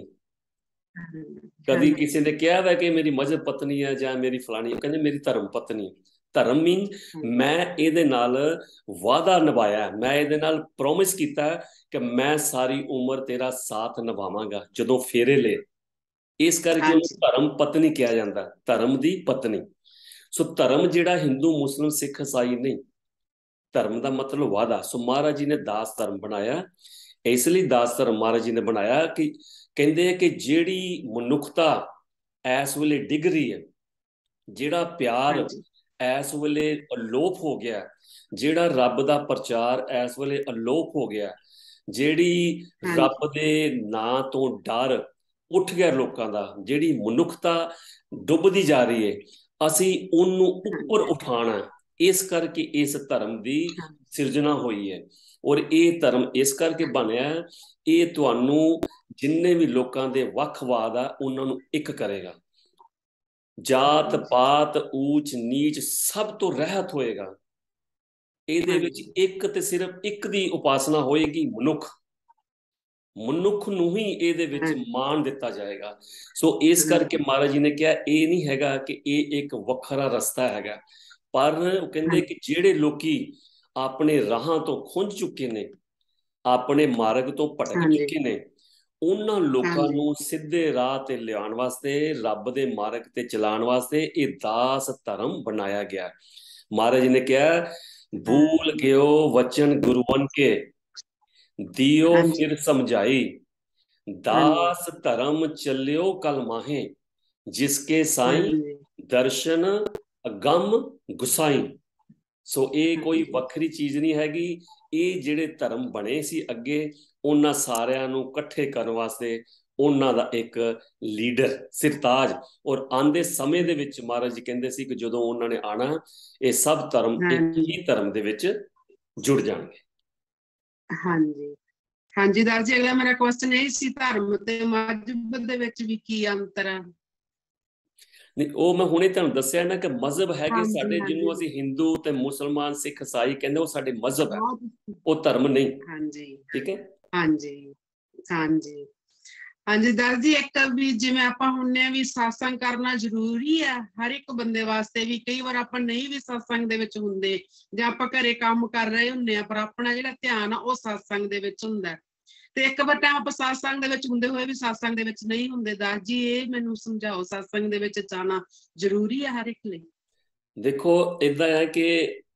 ਕਦੀ ਕਿਸੇ ਨੇ ਕਿਹਾ ਵਾ ਕਿ ਮੇਰੀ ਮਜ਼ਹਬ ਪਤਨੀ ਹੈ ਜਾਂ ਮੇਰੀ ਫਲਾਣੀ? ਉਹ ਕਹਿੰਦੇ ਮੇਰੀ ਧਰਮ ਪਤਨੀ। ਧਰਮ ਮੀਨ ਮੈਂ ਇਹਦੇ ਨਾਲ ਵਾਅਦਾ ਨਿਭਾਇਆ, ਮੈਂ ਇਹਦੇ ਨਾਲ ਪ੍ਰੋਮਿਸ ਕੀਤਾ ਕਿ ਮੈਂ ਸਾਰੀ ਉਮਰ ਤੇਰਾ ਸਾਥ ਨਿਭਾਵਾਂਗਾ ਜਦੋਂ ਫੇਰੇ ਲਏ। ਇਸ ਕਰਕੇ ਉਹਨੂੰ ਧਰਮ ਪਤਨੀ ਕਿਹਾ ਜਾਂਦਾ, ਧਰਮ ਦੀ ਪਤਨੀ। ਸੋ ਧਰਮ ਜਿਹੜਾ ਹਿੰਦੂ, ਮੁਸਲਿਮ, ਸਿੱਖ, ਈਸਾਈ ਨਹੀਂ, ਧਰਮ ਦਾ ਮਤਲਬ ਵਾਅਦਾ। ਸੋ ਮਹਾਰਾਜ ਜੀ ਨੇ ਦਾਸ ਧਰਮ ਬਣਾਇਆ। ਇਸ ਲਈ ਦਾਸ ਧਰਮ ਮਹਾਰਾਜ ਜੀ ਨੇ ਬਣਾਇਆ ਕਿ ਕਹਿੰਦੇ ਕਿ ਜਿਹੜੀ ਮਨੁੱਖਤਾ ਇਸ ਵੇਲੇ ਡਿੱਗ ਰਹੀ ਹੈ, ਜਿਹੜਾ ਪਿਆਰ ਇਸ ਵੇਲੇ ਅਲੋਪ ਹੋ ਗਿਆ, ਜਿਹੜਾ ਰੱਬ ਦਾ ਪ੍ਰਚਾਰ ਇਸ ਵੇਲੇ ਅਲੋਪ ਹੋ ਗਿਆ, ਜਿਹੜੀ ਰੱਬ ਦੇ ਨਾਂ ਤੋਂ ਡਰ ਉੱਠ ਗਿਆ ਲੋਕਾਂ ਦਾ, ਜਿਹੜੀ ਮਨੁੱਖਤਾ ਡੁੱਬਦੀ ਜਾ ਰਹੀ ਹੈ, ਅਸੀਂ ਉਹਨੂੰ ਉੱਪਰ ਉਠਾਉਣਾ। ਇਸ ਕਰਕੇ ਇਸ ਧਰਮ ਦੀ ਸਿਰਜਣਾ ਹੋਈ ਹੈ। ਔਰ ਇਹ ਧਰਮ ਇਸ ਕਰਕੇ ਬਣਿਆ, ਇਹ ਤੁਹਾਨੂੰ ਜਿੰਨੇ ਵੀ ਲੋਕਾਂ ਦੇ ਵੱਖਵਾਦ ਆ ਉਹਨਾਂ ਨੂੰ ਇੱਕ ਕਰੇਗਾ। ਜਾਤ ਪਾਤ, ਊਚ ਨੀਚ ਸਭ ਤੋਂ ਰਹਿਤ ਹੋਏਗਾ। ਇਹਦੇ ਵਿੱਚ ਇੱਕ ਤੇ ਸਿਰਫ ਇੱਕ ਦੀ ਉਪਾਸਨਾ ਹੋਏਗੀ, ਮਨੁੱਖ। ਮਨੁੱਖ ਨੂੰ ਹੀ ਇਹਦੇ ਵਿੱਚ ਮਾਣ ਦਿੱਤਾ ਜਾਏਗਾ। ਸੋ ਇਸ ਕਰਕੇ ਮਹਾਰਾਜ ਜੀ ਨੇ ਕਿਹਾ ਇਹ ਨਹੀਂ ਹੈਗਾ ਕਿ ਇਹ ਇੱਕ ਵੱਖਰਾ ਰਸਤਾ ਹੈਗਾ, ਪਰ ਉਹ ਕਹਿੰਦੇ ਕਿ ਜਿਹੜੇ ਲੋਕੀ ਆਪਣੇ ਰਾਹਾਂ ਤੋਂ ਖੁੰਝ ਚੁੱਕੇ ਨੇ, ਆਪਣੇ ਮਾਰਗ ਤੋਂ ਭਟਕ ਚੁੱਕੇ ਨੇ, ਉਹਨਾਂ ਲੋਕਾਂ ਨੂੰ ਸਿੱਧੇ ਰਾਹ ਤੇ ਲਿਆਉਣ ਵਾਸਤੇ, ਰੱਬ ਦੇ ਮਾਰਗ ਤੇ ਚਲਾਉਣ ਵਾਸਤੇ ਇਹ ਦਾਸ ਧਰਮ ਬਣਾਇਆ ਗਿਆ। ਮਹਾਰਾਜ ਜੀ ਨੇ ਕਿਹਾ भूल गयो वचन गुरुअन के, दियो ਹਾਂਜੀ फिर समझाई। ਹਾਂਜੀ दास धर्म चलियो कल माहे, जिसके साईं ਹਾਂਜੀ दर्शन अगम गुसाई। ਸੋ ਇਹ ਕੋਈ ਹਾਂਜੀ ਵੱਖਰੀ ਚੀਜ਼ ਨਹੀਂ ਹੈਗੀ। ਇਹ ਜਿਹੜੇ ਧਰਮ ਬਣੇ ਸੀ ਅੱਗੇ, ਉਹਨਾਂ ਸਾਰਿਆਂ ਨੂੰ ਇਕੱਠੇ ਕਰਨ ਵਾਸਤੇ ਉਹਨਾਂ ਦਾ ਇੱਕ ਲੀਡਰ ਸਿਰਤਾਜ। ਔਰ ਆਂਦੇ ਸਮੇਂ ਦੇ ਵਿੱਚ ਮਹਾਰਾਜ ਜੀ ਕਹਿੰਦੇ ਸੀ ਕਿ ਜਦੋਂ ਉਹਨਾਂ ਨੇ ਆਣਾ, ਇਹ ਸਭ ਧਰਮ ਇੱਕ ਹਾਂਜੀ ਹੀ ਧਰਮ ਦੇ ਵਿੱਚ ਜੁੜ ਜਾਣਗੇ। ਹਾਂਜੀ ਹਾਂਜੀ ਦਾਸ ਜੀ, ਅਗਲਾ ਮੇਰਾ ਕੁਐਸਚਨ ਇਹ ਸੀ, ਧਰਮ ਤੇ ਮਜ਼ਹਬ ਦੇ ਵਿੱਚ ਵੀ ਕੀ ਅੰਤਰ ਹੈ? ਨਹੀਂ, ਉਹ ਮੈਂ ਹੁਣੇ ਤੁਹਾਨੂੰ ਦੱਸਿਆ ਨਾ ਕਿ ਮਜ਼ਹਬ ਹੈਗੇ ਹਾਂਜੀ ਸਾਡੇ, ਹਾਂਜੀ ਜਿਹਨੂੰ ਅਸੀਂ ਹਿੰਦੂ ਤੇ ਮੁਸਲਮਾਨ ਸਿੱਖ ਈਸਾਈ ਕਹਿੰਦੇ, ਉਹ ਸਾਡੇ ਮਜ਼ਹਬ ਹੈ, ਬਹੁਤ ਉਹ ਧਰਮ ਨਹੀਂ। ਹਾਂਜੀ ਠੀਕ ਹੈ। ਹਾਂਜੀ ਹਾਂਜੀ ਹਾਂਜੀ ਦਾਸ ਜੀ, ਇੱਕ ਵੀ ਜਿਵੇਂ ਆਪਾਂ ਹੁੰਨੇ ਆ ਵੀ satsang ਕਰਨਾ ਜ਼ਰੂਰੀ ਹੈ ਹਰ ਇੱਕ ਬੰਦੇ ਵਾਸਤੇ। ਵੀ ਕਈ ਵਾਰ ਆਪਾਂ ਨਹੀਂ ਵੀ satsang ਦੇ ਵਿੱਚ ਹੁੰਦੇ, ਜਾਂ ਆਪਾਂ ਘਰੇ ਕੰਮ ਕਰ ਰਹੇ ਹੁੰਨੇ ਆ, ਪਰ ਆਪਣਾ ਜਿਹੜਾ ਧਿਆਨ ਆ ਉਹ satsang ਦੇ ਵਿੱਚ ਹੁੰਦਾ, ਤੇ ਇੱਕ ਵਾਰ ਟਾਈਮ ਆਪਾਂ satsang ਦੇ ਵਿੱਚ ਹੁੰਦੇ ਹੋਏ ਵੀ satsang ਦੇ ਵਿੱਚ ਨਹੀਂ ਹੁੰਦੇ। ਦਾਸ ਜੀ, ਇਹ ਮੈਨੂੰ ਸਮਝਾਓ, satsang ਦੇ ਵਿੱਚ ਜਾਣਾ ਜ਼ਰੂਰੀ ਹੈ ਹਰ ਇੱਕ ਲਈ? ਦੇਖੋ ਇਦਾਂ ਹੈ ਕਿ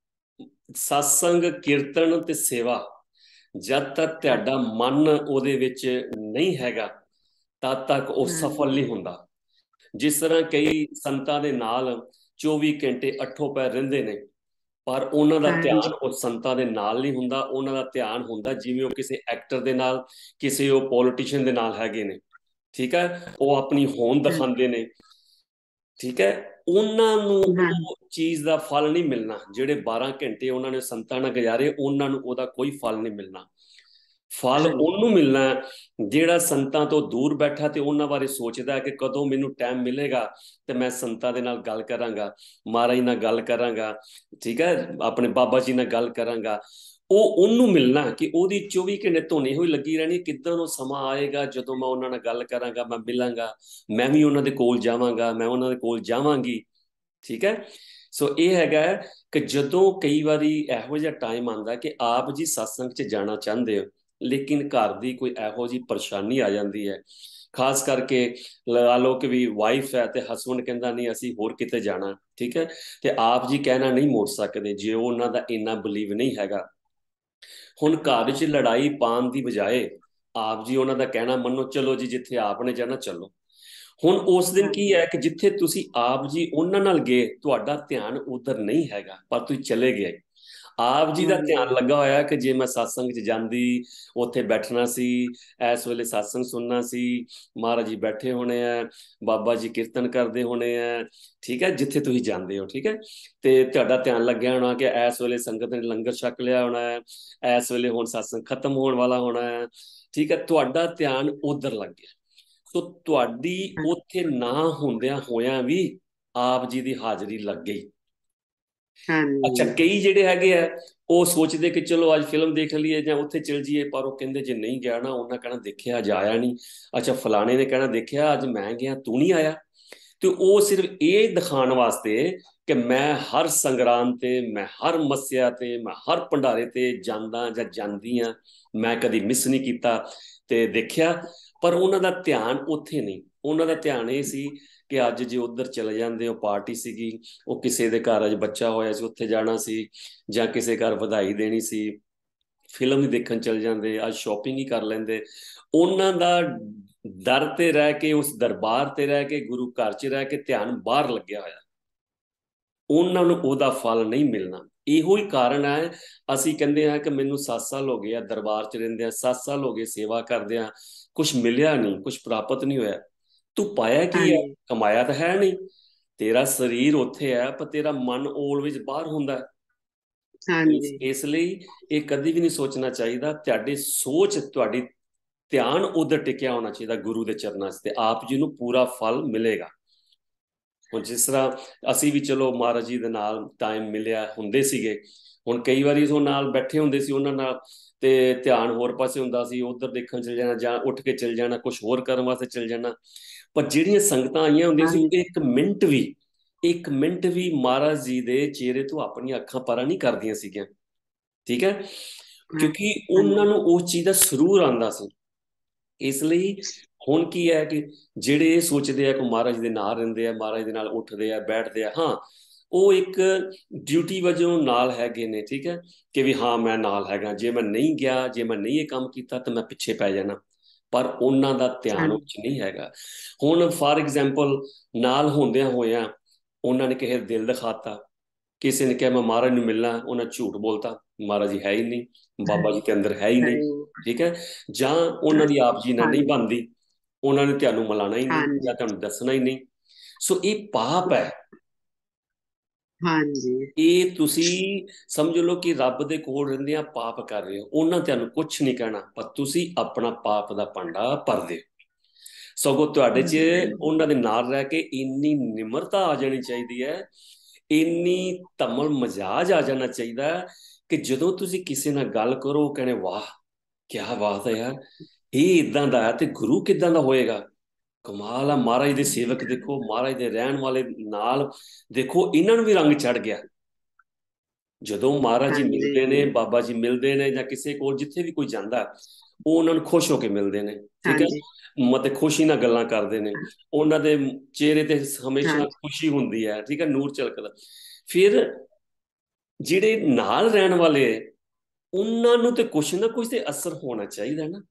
ਸਤਸੰਗ, ਕੀਰਤਨ ਤੇ ਸੇਵਾ, ਜਦ ਤੱਕ ਤੁਹਾਡਾ ਮਨ ਉਹਦੇ ਵਿੱਚ ਨਹੀਂ ਹੈਗਾ, ਤਦ ਤੱਕ ਉਹ ਸਫਲ ਨਹੀਂ ਹੁੰਦਾ। ਜਿਸ ਤਰ੍ਹਾਂ ਕਈ ਸੰਤਾਂ ਦੇ ਨਾਲ ਚੌਵੀ ਘੰਟੇ ਅੱਠੋਂ ਪੈਰ ਰਹਿੰਦੇ ਨੇ, ਪਰ ਉਹਨਾਂ ਦਾ ਧਿਆਨ ਉਸ ਸੰਤਾਂ ਦੇ ਨਾਲ ਨਹੀਂ ਹੁੰਦਾ। ਉਹਨਾਂ ਦਾ ਧਿਆਨ ਹੁੰਦਾ ਜਿਵੇਂ ਉਹ ਕਿਸੇ ਐਕਟਰ ਦੇ ਨਾਲ, ਕਿਸੇ ਉਹ ਪੋਲੀਟੀਸ਼ੀਅਨ ਦੇ ਨਾਲ ਹੈਗੇ ਨੇ। ਠੀਕ ਹੈ, ਉਹ ਆਪਣੀ ਹੋਂਦ ਦਿਖਾਉਂਦੇ ਨੇ। ਠੀਕ ਹੈ, ਉਹਨਾਂ ਨੂੰ ਉਹ ਚੀਜ਼ ਦਾ ਫਲ ਨਹੀਂ ਮਿਲਣਾ। ਜਿਹੜੇ ਬਾਰਾਂ ਘੰਟੇ ਉਹਨਾਂ ਨੇ ਸੰਤਾਂ ਨਾਲ ਗੁਜ਼ਾਰੇ, ਉਹਨਾਂ ਨੂੰ ਉਹਦਾ ਕੋਈ ਫਲ ਨਹੀਂ ਮਿਲਣਾ। ਫਲ ਉਹਨੂੰ ਮਿਲਣਾ ਜਿਹੜਾ ਸੰਤਾਂ ਤੋਂ ਦੂਰ ਬੈਠਾ ਤੇ ਉਹਨਾਂ ਬਾਰੇ ਸੋਚਦਾ ਕਿ ਕਦੋਂ ਮੈਨੂੰ ਟਾਈਮ ਮਿਲੇਗਾ ਤੇ ਮੈਂ ਸੰਤਾਂ ਦੇ ਨਾਲ ਗੱਲ ਕਰਾਂਗਾ, ਮਹਾਰਾਜ ਨਾਲ ਗੱਲ ਕਰਾਂਗਾ, ਠੀਕ ਹੈ, ਆਪਣੇ ਬਾਬਾ ਜੀ ਨਾਲ ਗੱਲ ਕਰਾਂਗਾ। ਉਹ ਉਹਨੂੰ ਮਿਲਣਾ ਕਿ ਉਹਦੀ ਚੌਵੀ ਘੰਟੇ ਧੁਨੀ ਹੋਈ ਲੱਗੀ ਰਹਿਣੀ, ਕਿੱਦਾਂ ਉਹ ਸਮਾਂ ਆਏਗਾ ਜਦੋਂ ਮੈਂ ਉਹਨਾਂ ਨਾਲ ਗੱਲ ਕਰਾਂਗਾ, ਮੈਂ ਮਿਲਾਂਗਾ, ਮੈਂ ਵੀ ਉਹਨਾਂ ਦੇ ਕੋਲ ਜਾਵਾਂਗਾ, ਮੈਂ ਉਹਨਾਂ ਦੇ ਕੋਲ ਜਾਵਾਂਗੀ। ਠੀਕ ਹੈ। ਸੋ ਇਹ ਹੈਗਾ ਕਿ ਜਦੋਂ ਕਈ ਵਾਰੀ ਇਹੋ ਜਿਹਾ ਟਾਈਮ ਆਉਂਦਾ ਕਿ ਆਪ ਜੀ ਸਤਸੰਗ 'ਚ ਜਾਣਾ ਚਾਹੁੰਦੇ ਹੋ, ਲੇਕਿਨ ਘਰ ਦੀ ਕੋਈ ਇਹੋ ਜਿਹੀ ਪਰੇਸ਼ਾਨੀ ਆ ਜਾਂਦੀ ਹੈ, ਖਾਸ ਕਰਕੇ ਲਗਾ ਲਓ ਕਿ ਵੀ ਵਾਈਫ ਹੈ ਤੇ ਹਸਬੰਡ ਕਹਿੰਦਾ ਨਹੀਂ ਅਸੀਂ ਹੋਰ ਕਿਤੇ ਜਾਣਾ। ਠੀਕ ਹੈ, ਤੇ ਆਪ ਜੀ ਕਹਿਣਾ ਨਹੀਂ ਮੋੜ ਸਕਦੇ ਜੇ ਉਹਨਾਂ ਦਾ ਇੰਨਾ ਬਲੀਵ ਨਹੀਂ ਹੈਗਾ। ਹੁਣ ਘਰ 'ਚ ਲੜਾਈ ਪਾਉਣ ਦੀ ਬਜਾਏ ਆਪ ਜੀ ਉਹਨਾਂ ਦਾ ਕਹਿਣਾ ਮੰਨੋ, ਚਲੋ ਜੀ ਜਿੱਥੇ ਆਪ ਨੇ ਜਾਣਾ ਚੱਲੋ। ਹੁਣ ਉਸ ਦਿਨ ਕੀ ਹੈ ਕਿ ਜਿੱਥੇ ਤੁਸੀਂ ਆਪ ਜੀ ਉਹਨਾਂ ਨਾਲ ਗਏ, ਤੁਹਾਡਾ ਧਿਆਨ ਉਧਰ ਨਹੀਂ ਹੈਗਾ, ਪਰ ਤੁਸੀਂ ਚਲੇ ਗਏ। ਆਪ ਜੀ ਦਾ ਧਿਆਨ ਲੱਗਾ ਹੋਇਆ ਕਿ ਜੇ ਮੈਂ ਸਤਸੰਗ 'ਚ ਜਾਂਦੀ, ਉੱਥੇ ਬੈਠਣਾ ਸੀ, ਇਸ ਵੇਲੇ ਸਤਸੰਗ ਸੁਣਨਾ ਸੀ, ਮਹਾਰਾਜ ਜੀ ਬੈਠੇ ਹੋਣੇ ਆ, ਬਾਬਾ ਜੀ ਕੀਰਤਨ ਕਰਦੇ ਹੋਣੇ ਆ। ਠੀਕ ਹੈ, ਜਿੱਥੇ ਤੁਸੀਂ ਜਾਂਦੇ ਹੋ। ਠੀਕ ਹੈ, ਤੇ ਤੁਹਾਡਾ ਧਿਆਨ ਲੱਗਿਆ ਹੋਣਾ ਕਿ ਇਸ ਵੇਲੇ ਸੰਗਤ ਨੇ ਲੰਗਰ ਛਕ ਲਿਆ ਹੋਣਾ ਹੈ, ਇਸ ਵੇਲੇ ਹੁਣ ਸਤਸੰਗ ਖਤਮ ਹੋਣ ਵਾਲਾ ਹੋਣਾ ਹੈ। ਠੀਕ ਹੈ, ਤੁਹਾਡਾ ਧਿਆਨ ਉਧਰ ਲੱਗ ਗਿਆ। ਸੋ ਤੁਹਾਡੀ ਉੱਥੇ ਨਾ ਹੁੰਦਿਆਂ ਹੋਇਆਂ ਵੀ ਆਪ ਜੀ ਦੀ ਹਾਜ਼ਰੀ ਲੱਗ ਗਈ। ਅੱਛਾ, ਕਈ ਜਿਹੜੇ ਹੈਗੇ ਆ ਉਹ ਸੋਚਦੇ ਕਿ ਚਲੋ ਅੱਜ ਫਿਲਮ ਦੇਖ ਲਈਏ ਜਾਂ ਉੱਥੇ ਚਲ ਜਾਈਏ, ਪਰ ਉਹ ਕਹਿੰਦੇ ਜੇ ਨਹੀਂ ਗਿਆ ਨਾ, ਉਹਨਾਂ ਕਹਿਣਾ ਦੇਖਿਆ ਅੱਜ ਆਇਆ ਨਹੀਂ। ਅੱਛਾ, ਫਲਾਣੇ ਨੇ ਕਹਿਣਾ ਦੇਖਿਆ ਅੱਜ ਮੈਂ ਗਿਆ ਤੂੰ ਨਹੀਂ ਆਇਆ। ਤੇ ਉਹ ਸਿਰਫ ਇਹ ਦਿਖਾਉਣ ਵਾਸਤੇ ਕਿ ਮੈਂ ਹਰ ਸੰਗਰਾਂਦ ਤੇ, ਮੈਂ ਹਰ ਮੱਸਿਆ ਤੇ, ਮੈਂ ਹਰ ਭੰਡਾਰੇ ਤੇ ਜਾਂਦਾ ਜਾਂ ਜਾਂਦੀ ਆ, ਮੈਂ ਕਦੀ ਮਿਸ ਨਹੀਂ ਕੀਤਾ ਤੇ ਦੇਖਿਆ। ਪਰ ਉਹਨਾਂ ਦਾ ਧਿਆਨ ਉੱਥੇ ਨਹੀਂ। ਉਹਨਾਂ ਦਾ ਧਿਆਨ ਇਹ ਸੀ ਕਿ ਅੱਜ ਜੇ ਉੱਧਰ ਚਲੇ ਜਾਂਦੇ, ਉਹ ਪਾਰਟੀ ਸੀਗੀ, ਉਹ ਕਿਸੇ ਦੇ ਘਰ ਅੱਜ ਬੱਚਾ ਹੋਇਆ ਸੀ ਉੱਥੇ ਜਾਣਾ ਸੀ, ਜਾਂ ਕਿਸੇ ਘਰ ਵਧਾਈ ਦੇਣੀ ਸੀ, ਫਿਲਮ ਹੀ ਦੇਖਣ ਚਲ ਜਾਂਦੇ, ਅੱਜ ਸ਼ਾਪਿੰਗ ਹੀ ਕਰ ਲੈਂਦੇ। ਉਹਨਾਂ ਦਾ ਦਰ ਤੇ ਰਹਿ ਕੇ, ਉਸ ਦਰਬਾਰ ਤੇ ਰਹਿ ਕੇ, ਗੁਰੂ ਘਰ 'ਚ ਰਹਿ ਕੇ ਧਿਆਨ ਬਾਹਰ ਲੱਗਿਆ ਹੋਇਆ, ਉਹਨਾਂ ਨੂੰ ਉਹਦਾ ਫਲ ਨਹੀਂ ਮਿਲਣਾ। ਇਹੋ ਹੀ ਕਾਰਨ ਹੈ ਅਸੀਂ ਕਹਿੰਦੇ ਹਾਂ ਕਿ ਮੈਨੂੰ ਸੱਤ ਸਾਲ ਹੋ ਗਏ ਆ ਦਰਬਾਰ 'ਚ ਰਹਿੰਦੇ ਆ, ਸੱਤ ਸਾਲ ਹੋ ਗਏ ਸੇਵਾ ਕਰਦੇ ਆ, ਕੁਛ ਮਿਲਿਆ ਨਹੀਂ, ਕੁਛ ਪ੍ਰਾਪਤ ਨਹੀਂ ਹੋਇਆ। ਤੂੰ ਪਾਇਆ ਕੀ ਹੈ? ਕਮਾਇਆ ਤਾਂ ਹੈ ਨਹੀਂ। ਤੇਰਾ ਸਰੀਰ ਉੱਥੇ ਹੈ ਪਰ ਤੇਰਾ ਮਨ ਆਲਵੇਜ਼ ਬਾਹਰ ਹੁੰਦਾ ਹੈ। ਇਸ ਇਸ ਲਈ ਇਹ ਕਦੀ ਵੀ ਨਹੀਂ ਸੋਚਣਾ ਚਾਹੀਦਾ। ਤੁਹਾਡੀ ਸੋਚ, ਤੁਹਾਡੀ ਧਿਆਨ ਉਧਰ ਟਿਕਿਆ ਹੋਣਾ ਚਾਹੀਦਾ ਗੁਰੂ ਦੇ ਚਰਨਾਂ 'ਚ, ਤੇ ਆਪ ਜੀ ਨੂੰ ਪੂਰਾ ਫਲ ਮਿਲੇਗਾ। ਹੁਣ ਜਿਸ ਤਰ੍ਹਾਂ ਅਸੀਂ ਵੀ ਚਲੋ ਮਹਾਰਾਜ ਜੀ ਦੇ ਨਾਲ ਟਾਈਮ ਮਿਲਿਆ ਹੁੰਦੇ ਸੀਗੇ, ਹੁਣ ਕਈ ਵਾਰੀ ਉਹ ਨਾਲ ਬੈਠੇ ਹੁੰਦੇ ਸੀ, ਉਹਨਾਂ ਨਾਲ ਤੇ ਧਿਆਨ ਹੋਰ ਪਾਸੇ ਹੁੰਦਾ ਸੀ, ਉਧਰ ਦੇਖਣ ਚਲ ਜਾਣਾ ਜਾਂ ਉੱਠ ਕੇ ਚਲ ਜਾਣਾ, ਕੁਝ ਹੋਰ ਕਰਨ ਵਾਸਤੇ ਚਲ ਜਾਣਾ। ਪਰ ਜਿਹੜੀਆਂ ਸੰਗਤਾਂ ਆਈਆਂ ਹੁੰਦੀਆਂ ਸੀ, ਇੱਕ ਮਿੰਟ ਵੀ ਇੱਕ ਮਿੰਟ ਵੀ ਮਹਾਰਾਜ ਜੀ ਦੇ ਚਿਹਰੇ ਤੋਂ ਆਪਣੀਆਂ ਅੱਖਾਂ ਪਰਾਂ ਨਹੀਂ ਕਰਦੀਆਂ ਸੀਗੀਆਂ। ਠੀਕ ਹੈ, ਕਿਉਂਕਿ ਉਹਨਾਂ ਨੂੰ ਉਸ ਚੀਜ਼ ਦਾ ਸਰੂਰ ਆਉਂਦਾ ਸੀ। ਇਸ ਲਈ ਹੁਣ ਕੀ ਹੈ ਕਿ ਜਿਹੜੇ ਇਹ ਸੋਚਦੇ ਆ ਕਿ ਮਹਾਰਾਜ ਦੇ ਨਾਲ ਰਹਿੰਦੇ ਆ, ਮਹਾਰਾਜ ਦੇ ਨਾਲ ਉੱਠਦੇ ਆ ਬੈਠਦੇ ਆ, ਹਾਂ ਉਹ ਇੱਕ ਡਿਊਟੀ ਵਜੋਂ ਨਾਲ ਹੈਗੇ ਨੇ, ਠੀਕ ਹੈ, ਕਿ ਵੀ ਹਾਂ ਮੈਂ ਨਾਲ ਹੈਗਾ, ਜੇ ਮੈਂ ਨਹੀਂ ਗਿਆ, ਜੇ ਮੈਂ ਨਹੀਂ ਇਹ ਕੰਮ ਕੀਤਾ ਤਾਂ ਮੈਂ ਪਿੱਛੇ ਪੈ ਜਾਣਾ, ਪਰ ਉਹਨਾਂ ਦਾ ਧਿਆਨ ਹਾਂਜੀ ਉੱਚ ਨਹੀਂ ਹੈਗਾ। ਹੁਣ ਫਾਰ ਐਗਜ਼ਾਮਪਲ ਨਾਲ ਹੁੰਦਿਆਂ ਹੋਇਆਂ ਉਹਨਾਂ ਨੇ ਕਿਸੇ ਦਾ ਦਿਲ ਦਿਖਾਤਾ, ਕਿਸੇ ਨੇ ਕਿਹਾ ਮੈਂ ਮਹਾਰਾਜ ਨੂੰ ਮਿਲਣਾ, ਉਹਨਾਂ ਝੂਠ ਬੋਲਤਾ, ਮਹਾਰਾਜ ਜੀ ਹੈ ਹੀ ਨਹੀਂ, ਬਾਬਾ ਜੀ ਦੇ ਅੰਦਰ ਹੈ ਹੀ ਨਹੀਂ, ਠੀਕ ਹੈ, ਜਾਂ ਉਹਨਾਂ ਦੀ ਆਪ ਜੀ ਨਾਲ ਨਹੀਂ ਹਾਂਜੀ ਬਣਦੀ, ਉਹਨਾਂ ਨੇ ਤੁਹਾਨੂੰ ਮਿਲਾਣਾ ਹੀ ਨਹੀਂ ਹਾਂਜੀ ਜਾਂ ਤੁਹਾਨੂੰ ਦੱਸਣਾ ਹੀ ਨਹੀਂ। ਸੋ ਇਹ ਪਾਪ ਹੈ। ਹਾਂਜੀ ਇਹ ਤੁਸੀਂ ਸਮਝ ਲਓ ਕਿ ਰੱਬ ਦੇ ਕੋਲ ਰਹਿੰਦਿਆਂ ਪਾਪ ਕਰ ਰਹੇ ਹੋ, ਉਹਨਾਂ ਤੁਹਾਨੂੰ ਕੁਝ ਨਹੀਂ ਕਹਿਣਾ, ਪਰ ਤੁਸੀਂ ਆਪਣਾ ਪਾਪ ਦਾ ਭਾਂਡਾ ਭਰਦੇ ਹੋ। ਸਗੋਂ ਤੁਹਾਡੇ 'ਚ ਉਹਨਾਂ ਦੇ ਨਾਲ ਰਹਿ ਕੇ ਇੰਨੀ ਨਿਮਰਤਾ ਆ ਜਾਣੀ ਚਾਹੀਦੀ ਹੈ, ਇੰਨੀ ਧਮਲ ਮਜਾਜ ਆ ਜਾਣਾ ਚਾਹੀਦਾ ਕਿ ਜਦੋਂ ਤੁਸੀਂ ਕਿਸੇ ਨਾਲ ਗੱਲ ਕਰੋ ਉਹ ਕਹਿੰਦੇ ਵਾਹ ਕੀ ਬਾਤ ਹੈ ਯਾਰ, ਇਹ ਇਦਾਂ ਦਾ ਹੈ ਤੇ ਗੁਰੂ ਕਿੱਦਾਂ ਦਾ ਹੋਏਗਾ, ਕਮਾਲ ਆ, ਮਹਾਰਾਜ ਦੇ ਸੇਵਕ ਦੇਖੋ, ਮਹਾਰਾਜ ਦੇ ਰਹਿਣ ਵਾਲੇ ਨਾਲ ਦੇਖੋ, ਇਹਨਾਂ ਨੂੰ ਵੀ ਰੰਗ ਚੜ ਗਿਆ। ਜਦੋਂ ਮਹਾਰਾਜ ਜੀ ਮਿਲਦੇ ਨੇ, ਹਾਂਜੀ ਬਾਬਾ ਜੀ ਮਿਲਦੇ ਨੇ, ਜਾਂ ਕਿਸੇ ਕੋਲ ਜਿੱਥੇ ਵੀ ਕੋਈ ਜਾਂਦਾ ਉਹ ਉਹਨਾਂ ਨੂੰ ਖੁਸ਼ ਹੋ ਕੇ ਮਿਲਦੇ ਨੇ, ਠੀਕ ਹੈ, ਹਾਂਜੀ ਮਤੇ ਖੁਸ਼ੀ ਨਾਲ ਗੱਲਾਂ ਕਰਦੇ ਨੇ, ਉਹਨਾਂ ਦੇ ਚਿਹਰੇ ਤੇ ਹਮੇਸ਼ਾ ਹਾਂਜੀ ਖੁਸ਼ੀ ਹੁੰਦੀ ਹੈ, ਠੀਕ ਹੈ, ਨੂਰ ਝਲਕਦਾ। ਫਿਰ ਜਿਹੜੇ ਨਾਲ ਰਹਿਣ ਵਾਲੇ ਉਹਨਾਂ ਨੂੰ ਤੇ ਕੁਛ ਨਾ ਕੁਛ ਤੇ ਅਸਰ ਹੋਣਾ ਚਾਹੀਦਾ ਨਾ,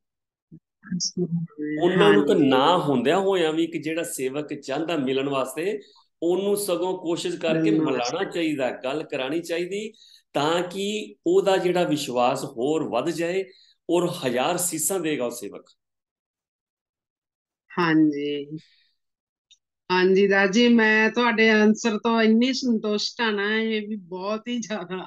ਉਹਨਾਂ ਨੂੰ ਤਾਂ ਹਾਂਜੀ ਨਾ ਹੁੰਦਿਆਂ ਹੋਇਆਂ ਵੀ ਕਿ ਜਿਹੜਾ ਸੇਵਕ ਚਾਹੁੰਦਾ ਮਿਲਣ ਵਾਸਤੇ, ਉਹਨੂੰ ਸਗੋਂ ਕੋਸ਼ਿਸ਼ ਕਰਕੇ ਮਿਲਾਣਾ ਨਮਸਤੇ ਚਾਹੀਦਾ, ਗੱਲ ਕਰਾਣੀ ਚਾਹੀਦੀ, ਤਾਂ ਕਿ ਉਹਦਾ ਜਿਹੜਾ ਵਿਸ਼ਵਾਸ ਹੋਰ ਵੱਧ ਜਾਏ ਔਰ ਹਜ਼ਾਰ ਸੀਸਾਂ ਦੇਗਾ ਉਹ ਸੇਵਕ। ਹਾਂਜੀ ਹਾਂਜੀ ਦਾਸ ਜੀ, ਮੈਂ ਤੁਹਾਡੇ ਆਨਸਰ ਤੋਂ ਇੰਨੀ ਸੰਤੁਸ਼ਟ ਹਾਂ ਨਾ, ਇਹ ਵੀ ਬਹੁਤ ਹੀ ਜ਼ਿਆਦਾ।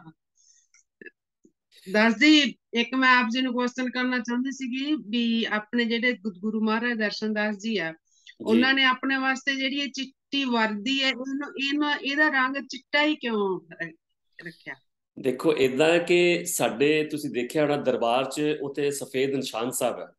ਦਾਸ ਜੀ, ਇੱਕ ਮੈਂ ਆਪ ਜੀ ਨੂੰ ਕੁਐਸਚਨ ਕਰਨਾ ਚਾਹੁੰਦੀ ਸੀਗੀ ਵੀ ਆਪਣੇ ਜਿਹੜੇ ਗੁ- ਗੁਰੂ ਮਹਾਰਾਜ ਦਰਸ਼ਨ ਦਾਸ ਜੀ ਆ, ਜੀ ਉਹਨਾਂ ਨੇ ਆਪਣੇ ਵਾਸਤੇ ਜਿਹੜੀ ਇਹ ਚਿੱਟੀ ਵਰਦੀ ਹੈ, ਇਹਨੂੰ ਇਹਨੂੰ ਇਹਦਾ ਰੰਗ ਚਿੱਟਾ ਹੀ ਕਿਉਂ ਰ- ਰੱਖਿਆ? ਦੇਖੋ ਇਦਾਂ ਹੈ ਕਿ ਸਾਡੇ ਤੁਸੀਂ ਦੇਖਿਆ ਹੋਣਾ ਦਰਬਾਰ 'ਚ ਉੱਥੇ ਸਫੇਦ ਨਿਸ਼ਾਨ ਸਾਹਿਬ ਹੈ,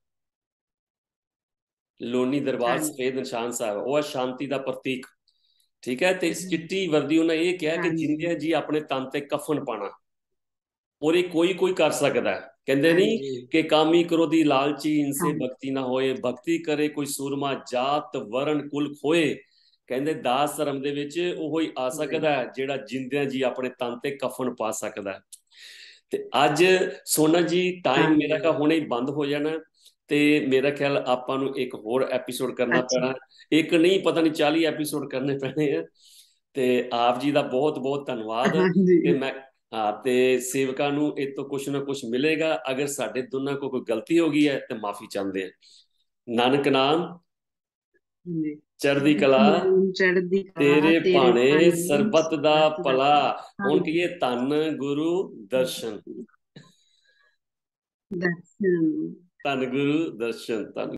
ਲੋਨੀ ਦਰਬਾਰ ਹਾਂਜੀ ਸਫੇਦ ਨਿਸ਼ਾਨ ਸਾਹਿਬ, ਉਹ ਹੈ ਸ਼ਾਂਤੀ ਦਾ ਪ੍ਰਤੀਕ, ਠੀਕ ਹੈ, ਤੇ ਇਸ ਚਿੱਟੀ ਵਰਦੀ ਉਹਨਾਂ ਇਹ ਕਿਹਾ ਕਿ ਹਾਂਜੀ ਜਿੰਦਿਆਂ ਜੀ ਆਪਣੇ ਤਨ ਤੇ ਕਫਨ ਪਾਣਾ, ਔਰ ਇਹ ਕੋਈ ਕੋਈ ਕਰ ਸਕਦਾ ਹੈ। ਕਹਿੰਦੇ ਨਹੀਂ ਹਾਂਜੀ ਕਿ ਕਾਮੀ ਕ੍ਰੋਧੀ ਲਾਲਚੀ ਇਨਸੇ ਹਾਂਜੀ ਭਗਤੀ ਨਾ ਹੋਏ, ਭਗਤੀ ਕਰੇ ਕੋਈ ਸੂਰਮਾ, ਜਾਤ ਵਰਨ ਕੁਲ ਖੋਏ। ਕਹਿੰਦੇ ਦਾਸ ਧਰਮ ਦੇ ਵਿੱਚ ਉਹ ਹੀ ਆ ਸਕਦਾ ਹੈ ਜਿਹੜਾ ਜਿੰਦਿਆਂ ਜੀ ਆਪਣੇ ਤਨ ਤੇ ਕਫਨ ਪਾ ਸਕਦਾ ਹੈ। ਤੇ ਅੱਜ ਸੋਨਾ ਜੀ ਟਾਈਮ ਮੇਰਾ ਕਾ ਹਾਂਜੀ ਹੁਣੇ ਹੀ ਬੰਦ ਹੋ ਜਾਣਾ, ਤੇ ਮੇਰਾ ਖਿਆਲ ਆਪਾਂ ਨੂੰ ਇੱਕ ਹੋਰ ਐਪੀਸੋਡ ਕਰਨਾ ਅੱਛਾ ਪੈਣਾ, ਇੱਕ ਨਹੀਂ ਪਤਾ ਨਹੀਂ ਚਾਲੀ ਐਪੀਸੋਡ ਕਰਨੇ ਪੈਣੇ ਆ। ਤੇ ਆਪ ਜੀ ਦਾ ਬਹੁਤ ਬਹੁਤ ਧੰਨਵਾਦ। ਤੇ ਹਾਂਜੀ ਮੈਂ ਹਾਂ, ਤੇ ਸੇਵਕਾਂ ਨੂੰ ਇਹ ਤੋਂ ਕੁਛ ਨਾ ਕੁਛ ਮਿਲੇਗਾ, ਅਗਰ ਸਾਡੇ ਦੋਨਾਂ ਕੋਲ ਕੋਈ ਗਲਤੀ ਹੋ ਗਈ ਹੈ ਤੇ ਮਾਫੀ ਚਾਹੁੰਦੇ ਆ। ਨਾਨਕ ਨਾਮ ਹਾਂਜੀ ਚੜ੍ਹਦੀ ਕਲਾ, ਨਾਮ ਚੜ੍ਹਦੀ ਕਲਾ ਤੇਰੇ ਤੇਰੇ ਭਾਣੇ ਭਾਣੇ ਸਰਬੱਤ ਦਾ ਸਰਬੱਤ ਦਾ ਭਲਾ। ਹੁਣ ਭਲਾ। ਕਹੀਏ ਧੰਨ ਗੁਰੂ ਦਰਸ਼ਨ, ਦਰਸ਼ਨ। ਧੰਨ ਗੁਰੂ ਦਰਸ਼ਨ, ਧੰਨ